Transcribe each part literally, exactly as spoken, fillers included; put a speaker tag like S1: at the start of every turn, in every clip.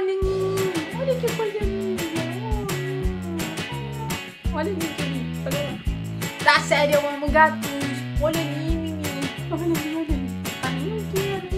S1: Olha, olha que coisa linda. Olha ali, Jolie. Olha lá. Da série Eu Amo Gatos. Olha ali, menino. Olha ali, olha ali. Tá lindo aqui,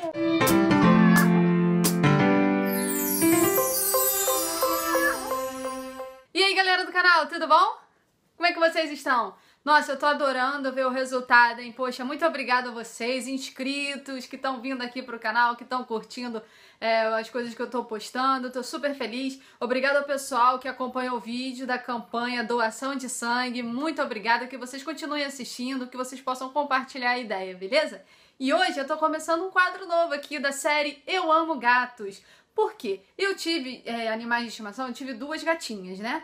S1: E aí, galera do canal, tudo bom? Como é que vocês estão? Nossa, eu tô adorando ver o resultado, hein? Poxa, muito obrigada a vocês, inscritos, que estão vindo aqui pro canal, que estão curtindo é, as coisas que eu tô postando. Tô super feliz. Obrigada ao pessoal que acompanha o vídeo da campanha Doação de Sangue. Muito obrigada, que vocês continuem assistindo, que vocês possam compartilhar a ideia, beleza? E hoje eu tô começando um quadro novo aqui da série Eu Amo Gatos. Por quê? Eu tive é, animais de estimação, eu tive duas gatinhas, né?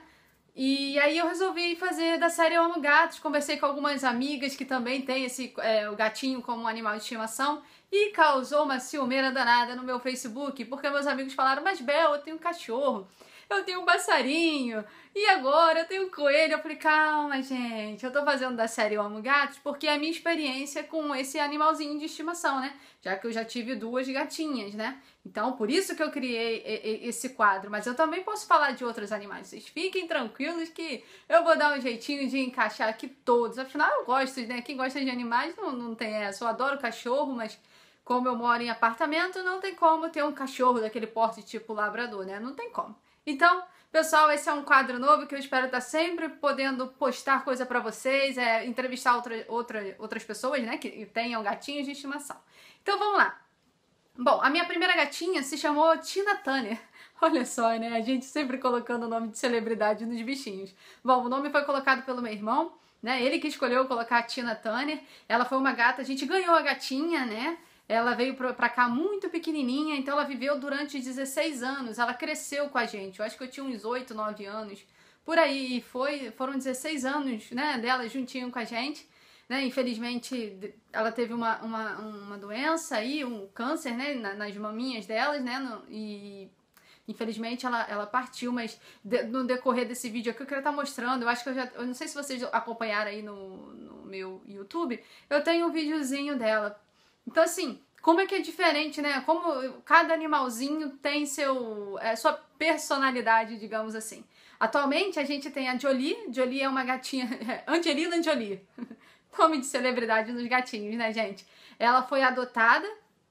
S1: E aí eu resolvi fazer da série Eu Amo Gatos, conversei com algumas amigas que também têm esse, é, o gatinho como um animal de estimação e causou uma ciumeira danada no meu Facebook, porque meus amigos falaram, mas Bel, eu tenho um cachorro, eu tenho um passarinho, e agora eu tenho um coelho. Eu falei, calma gente, eu tô fazendo da série Eu Amo Gatos porque é a minha experiência com esse animalzinho de estimação, né? Já que eu já tive duas gatinhas, né? Então, por isso que eu criei esse quadro. Mas eu também posso falar de outros animais. Vocês fiquem tranquilos que eu vou dar um jeitinho de encaixar aqui todos. Afinal, eu gosto, né? Quem gosta de animais não, não tem essa. Eu adoro cachorro, mas como eu moro em apartamento, não tem como ter um cachorro daquele porte tipo labrador, né? Não tem como. Então, pessoal, esse é um quadro novo que eu espero estar sempre podendo postar coisa pra vocês, é, entrevistar outra, outra, outras pessoas, né, que tenham gatinhos de estimação. Então, vamos lá. Bom, a minha primeira gatinha se chamou Tina Turner. Olha só, né, a gente sempre colocando o nome de celebridade nos bichinhos. Bom, o nome foi colocado pelo meu irmão, né, ele que escolheu colocar a Tina Turner. Ela foi uma gata, a gente ganhou a gatinha, né. Ela veio pra cá muito pequenininha, então ela viveu durante dezesseis anos, ela cresceu com a gente, eu acho que eu tinha uns oito, nove anos, por aí, foi, foram dezesseis anos, né, dela juntinho com a gente, né, infelizmente ela teve uma, uma, uma doença aí, um câncer, né, nas maminhas delas, né, no, e infelizmente ela, ela partiu, mas de, no decorrer desse vídeo aqui eu quero estar mostrando, eu acho que eu já, eu não sei se vocês acompanharam aí no, no meu YouTube, eu tenho um videozinho dela. Então, assim, como é que é diferente, né? Como cada animalzinho tem seu, é, sua personalidade, digamos assim. Atualmente, a gente tem a Jolie. Jolie é uma gatinha... Angelina Jolie. Nome de celebridade nos gatinhos, né, gente? Ela foi adotada,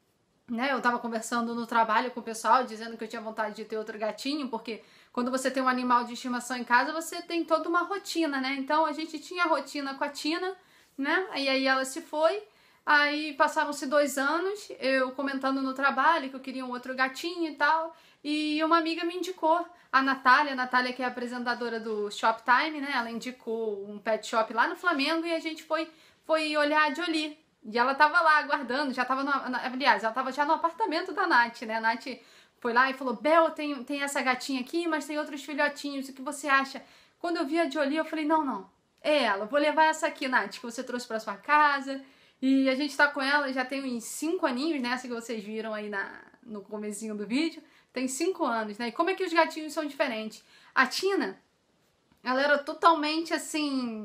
S1: né? Eu tava conversando no trabalho com o pessoal, dizendo que eu tinha vontade de ter outro gatinho, porque quando você tem um animal de estimação em casa, você tem toda uma rotina, né? Então, a gente tinha a rotina com a Tina, né? E aí ela se foi... Aí passaram-se dois anos, eu comentando no trabalho que eu queria um outro gatinho e tal, e uma amiga me indicou, a Natália, a Natália que é apresentadora do Shoptime, né, ela indicou um pet shop lá no Flamengo e a gente foi, foi olhar a Jolie, e ela tava lá aguardando, já tava, no, aliás, ela tava já no apartamento da Nath, né, a Nath foi lá e falou, Bel, tem, tem essa gatinha aqui, mas tem outros filhotinhos, o que você acha? Quando eu vi a Jolie, eu falei, não, não, é ela, vou levar essa aqui, Nath, que você trouxe pra sua casa. E a gente tá com ela, já tem uns cinco aninhos, né? Essa que vocês viram aí na, no comecinho do vídeo. Tem cinco anos, né? E como é que os gatinhos são diferentes? A Tina, ela era totalmente assim...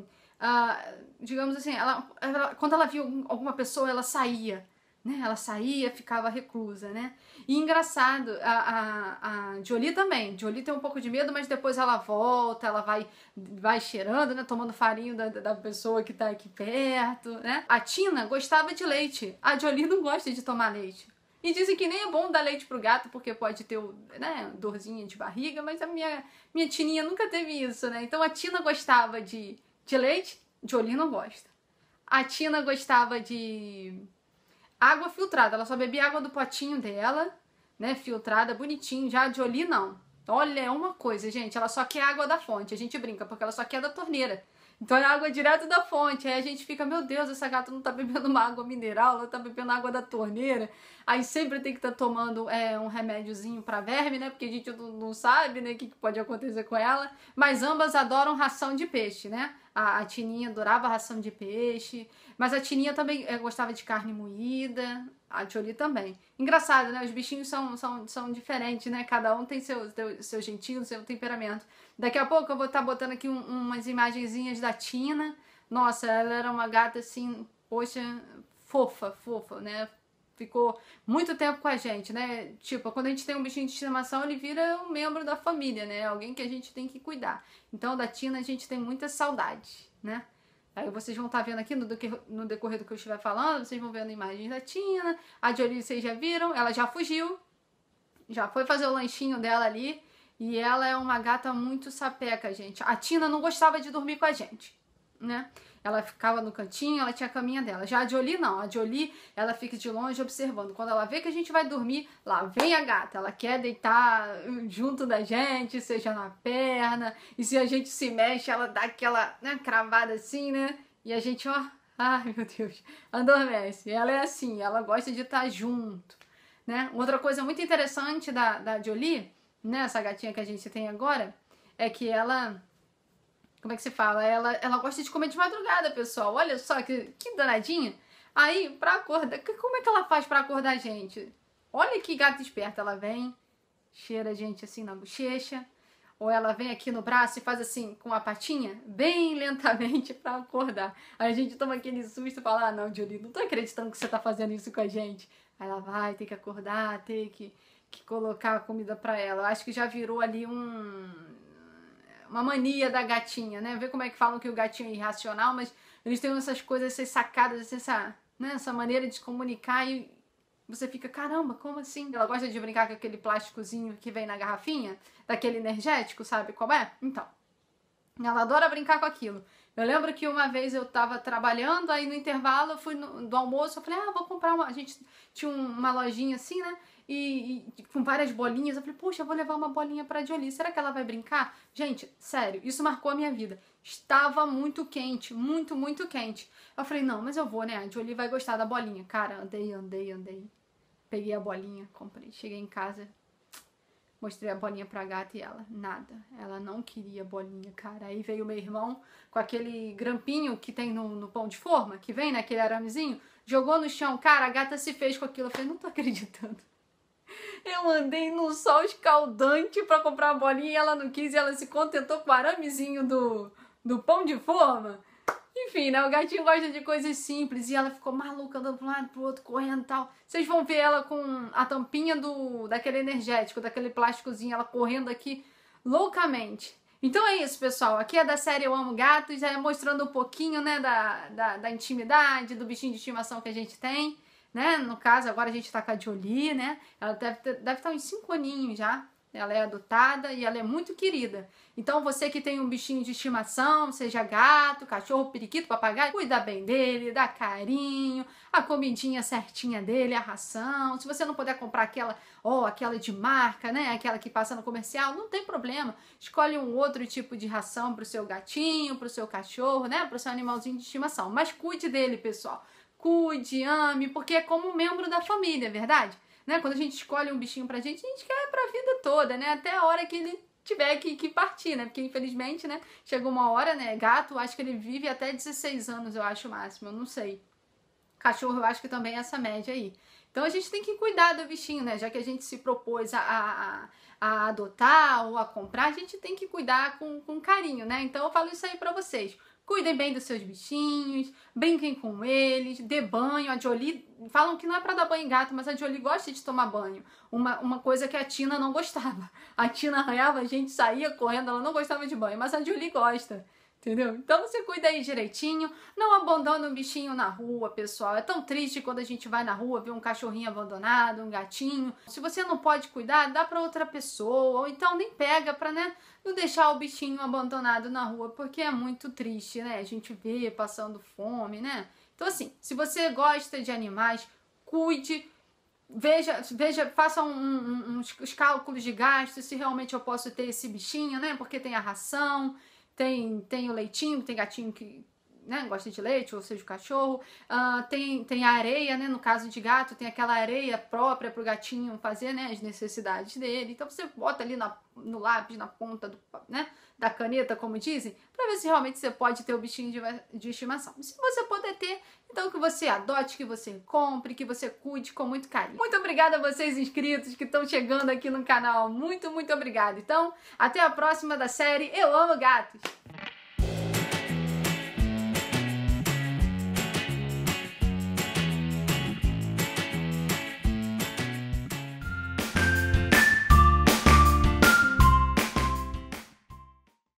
S1: Uh, digamos assim, ela, ela, quando ela via alguma pessoa, ela saía. Né? Ela saía, ficava reclusa, né? E engraçado, a, a, a Jolie também. Jolie tem um pouco de medo, mas depois ela volta, ela vai, vai cheirando, né? Tomando farinho da, da pessoa que tá aqui perto, né? A Tina gostava de leite. A Jolie não gosta de tomar leite. E dizem que nem é bom dar leite pro gato, porque pode ter, né, dorzinha de barriga, mas a minha, minha Tininha nunca teve isso, né? Então a Tina gostava de, de leite, Jolie não gosta. A Tina gostava de... água filtrada, ela só bebia água do potinho dela, né, filtrada, bonitinho. Já a Jolie não. Olha, é uma coisa, gente, ela só quer água da fonte. A gente brinca, porque ela só quer da torneira. Então é água direto da fonte. Aí a gente fica, meu Deus, essa gata não tá bebendo uma água mineral, ela tá bebendo água da torneira. Aí sempre tem que estar tá tomando é, um remédiozinho pra verme, né, porque a gente não, não sabe, né, o que, que pode acontecer com ela. Mas ambas adoram ração de peixe, né. A, a Tininha adorava ração de peixe, mas a Tininha também é, gostava de carne moída, a Jolie também. Engraçado, né? Os bichinhos são, são, são diferentes, né? Cada um tem seu, seu, seu jeitinho, seu temperamento. Daqui a pouco eu vou estar botando aqui um, umas imagenzinhas da Tina. Nossa, ela era uma gata assim, poxa, fofa, fofa, né? ficou muito tempo com a gente, né? Tipo, quando a gente tem um bichinho de estimação, ele vira um membro da família, né? Alguém que a gente tem que cuidar. Então, da Tina a gente tem muita saudade, né? Aí vocês vão estar vendo aqui no, no decorrer do que eu estiver falando, vocês vão vendo imagens da Tina. A Jolie vocês já viram, ela já fugiu, já foi fazer o lanchinho dela ali. E ela é uma gata muito sapeca, gente. A Tina não gostava de dormir com a gente, né? Ela ficava no cantinho, ela tinha a caminha dela. Já a Jolie não, a Jolie, ela fica de longe observando. Quando ela vê que a gente vai dormir, lá vem a gata. Ela quer deitar junto da gente, seja na perna. E se a gente se mexe, ela dá aquela, né, cravada assim, né? E a gente, ó, ai meu Deus, adormece. Ela é assim, ela gosta de estar junto, né? Outra coisa muito interessante da, da Jolie, né, essa gatinha que a gente tem agora, é que ela, como é que se fala? Ela, ela gosta de comer de madrugada, pessoal. Olha só que, que danadinha. Aí, pra acordar, como é que ela faz pra acordar a gente? Olha que gata esperta. Ela vem, cheira a gente assim na bochecha, ou ela vem aqui no braço e faz assim com a patinha, bem lentamente pra acordar. Aí a gente toma aquele susto e fala, ah não, Jolie, não tô acreditando que você tá fazendo isso com a gente. Aí ela vai, tem que acordar, tem que... que colocar a comida pra ela. Eu acho que já virou ali um... uma mania da gatinha, né? Vê como é que falam que o gatinho é irracional, mas eles têm essas coisas, essas sacadas, essa, né? essa maneira de se comunicar e você fica, caramba, como assim? Ela gosta de brincar com aquele plásticozinho que vem na garrafinha, daquele energético, sabe qual é? Então, ela adora brincar com aquilo. Eu lembro que uma vez eu tava trabalhando, aí no intervalo eu fui no, do almoço, eu falei, ah, vou comprar uma... A gente tinha uma lojinha assim, né? E, e com várias bolinhas, eu falei, puxa, eu vou levar uma bolinha pra Jolie, será que ela vai brincar? Gente, sério, isso marcou a minha vida. Estava muito quente, muito, muito quente. Eu falei, não, mas eu vou, né? A Jolie vai gostar da bolinha. Cara, andei, andei, andei. Peguei a bolinha, comprei. Cheguei em casa, mostrei a bolinha pra gata e ela, nada. Ela não queria bolinha, cara. Aí veio meu irmão com aquele grampinho que tem no, no pão de forma, que vem, né? Aquele aramezinho. Jogou no chão. Cara, a gata se fez com aquilo. Eu falei, não tô acreditando. Eu andei num sol escaldante pra comprar uma bolinha e ela não quis. E ela se contentou com o aramezinho do, do pão de forma. Enfim, né? O gatinho gosta de coisas simples. E ela ficou maluca, andando pra um lado, pro outro, correndo e tal. Vocês vão ver ela com a tampinha do, daquele energético, daquele plásticozinho, ela correndo aqui loucamente. Então é isso, pessoal. Aqui é da série Eu Amo Gatos, é mostrando um pouquinho, né, da, da, da intimidade, do bichinho de estimação que a gente tem, né? No caso, agora a gente tá com a Jolie, né? Ela deve, ter, deve estar uns cinco aninhos já. Ela é adotada e ela é muito querida. Então você que tem um bichinho de estimação, seja gato, cachorro, periquito, papagaio, cuida bem dele, dá carinho, a comidinha certinha dele, a ração. Se você não puder comprar aquela, ó, oh, aquela de marca, né, aquela que passa no comercial, não tem problema. Escolhe um outro tipo de ração pro seu gatinho, pro seu cachorro, né, pro seu animalzinho de estimação. Mas cuide dele, pessoal. Cuide, ame, porque é como um membro da família, é verdade? Né? Quando a gente escolhe um bichinho pra gente, a gente quer pra vida toda, né? Até a hora que ele tiver que, que partir, né? Porque infelizmente, né? Chega uma hora, né? Gato, acho que ele vive até dezesseis anos, eu acho o máximo, eu não sei. Cachorro, eu acho que também é essa média aí. Então a gente tem que cuidar do bichinho, né? Já que a gente se propôs a, a, a adotar ou a comprar, a gente tem que cuidar com, com carinho, né? Então eu falo isso aí pra vocês. Cuidem bem dos seus bichinhos, brinquem com eles, dê banho. A Jolie, falam que não é pra dar banho em gato, mas a Jolie gosta de tomar banho. Uma, uma coisa que a Tina não gostava. A Tina arranhava, a gente saía correndo, ela não gostava de banho, mas a Jolie gosta. Entendeu? Então você cuida aí direitinho, não abandona um bichinho na rua, pessoal. É tão triste quando a gente vai na rua ver um cachorrinho abandonado, um gatinho. Se você não pode cuidar, dá pra outra pessoa, ou então nem pega pra, né, não deixar o bichinho abandonado na rua, porque é muito triste, né? A gente vê passando fome, né? Então assim, se você gosta de animais, cuide, veja, veja, faça um, um, uns, uns cálculos de gastos, se realmente eu posso ter esse bichinho, né? Porque tem a ração, Tem, tem o leitinho, tem gatinho que, né, gosta de leite, ou seja, o cachorro. Uh, tem, tem a areia, né, no caso de gato, tem aquela areia própria pro gatinho fazer, né, as necessidades dele. Então você bota ali na, no lápis, na ponta do, né, da caneta, como dizem, pra ver se realmente você pode ter o bichinho de, de estimação. Se você puder ter, então que você adote, que você compre, que você cuide com muito carinho. Muito obrigada a vocês inscritos que estão chegando aqui no canal. Muito, muito obrigada. Então, até a próxima da série Eu Amo Gatos.